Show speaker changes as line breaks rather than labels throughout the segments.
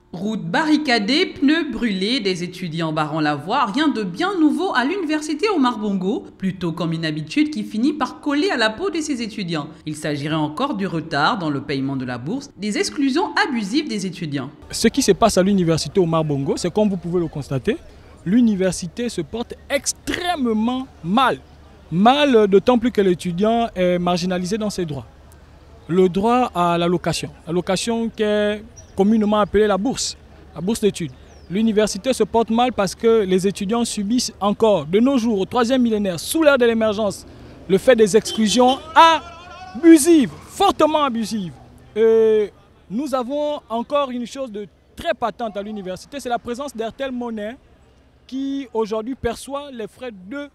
Routes barricadées, pneus brûlés, des étudiants barrant la voie, rien de bien nouveau à l'université Omar Bongo, plutôt comme une habitude qui finit par coller à la peau de ses étudiants. Il s'agirait encore du retard dans le paiement de la bourse, des exclusions abusives des étudiants.
Ce qui se passe à l'université Omar Bongo, c'est comme vous pouvez le constater, l'université se porte extrêmement mal. Mal d'autant plus que l'étudiant est marginalisé dans ses droits. Le droit à l'allocation qui est communément appelée la bourse d'études. L'université se porte mal parce que les étudiants subissent encore de nos jours, au 3e millénaire, sous l'ère de l'émergence, le fait des exclusions abusives, fortement abusives. Nous avons encore une chose de très patente à l'université, c'est la présence d'Airtel Money qui aujourd'hui perçoit les frais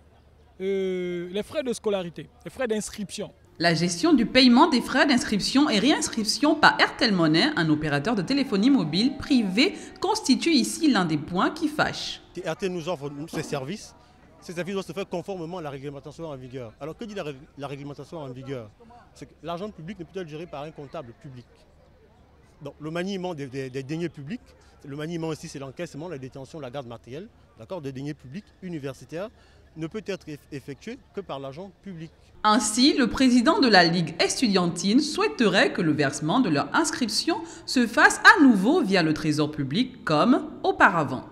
de scolarité, les frais d'inscription.
La gestion du paiement des frais d'inscription et réinscription par Airtel Money, un opérateur de téléphonie mobile privé, constitue ici l'un des points qui fâchent.
Airtel nous offre ces services doivent se faire conformément à la réglementation en vigueur. Alors que dit la réglementation en vigueur? C'est que l'argent public ne peut être géré par un comptable public. Donc le maniement des deniers publics, le maniement aussi c'est l'encaissement, la détention, la garde matérielle, des deniers publics universitaires, ne peut être effectué que par l'argent public.
Ainsi, le président de la Ligue estudiantine souhaiterait que le versement de leur inscription se fasse à nouveau via le trésor public comme auparavant.